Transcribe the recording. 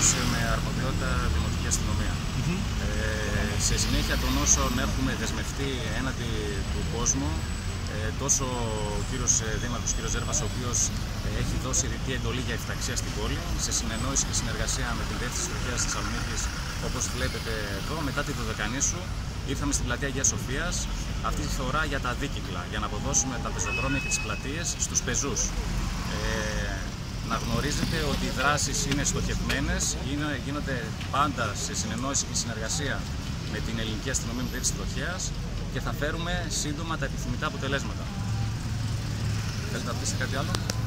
με αρμοδιότητα Δημοτική Αστυνομία. Σε συνέχεια των όσων έχουμε δεσμευτεί έναντι του κόσμου, τόσο ο κύριος Δήμαρχος, ο κύριος Ζέρβας, ο οποίος έχει δώσει ρητή εντολή για ευταξία στην πόλη, σε συνεννόηση και συνεργασία με την Διεύθυνση Τροχέας της Θεσσαλονίκης, όπως βλέπετε εδώ, μετά τη Δωδεκανήσου, ήρθαμε στην πλατεία Αγίας Σοφίας, αυτή τη φορά για τα δίκυκλα, για να αποδώσουμε τα πεζοδρόμια και τις πλατείες στους πεζούς. Να γνωρίζετε ότι οι δράσεις είναι στοχευμένες, γίνονται πάντα σε συνεννόηση και συνεργασία με την Ελληνική Αστυνομία, με τη Διεύθυνση Τροχέας, και θα φέρουμε σύντομα τα επιθυμητά αποτελέσματα. Θέλετε να πείτε κάτι άλλο?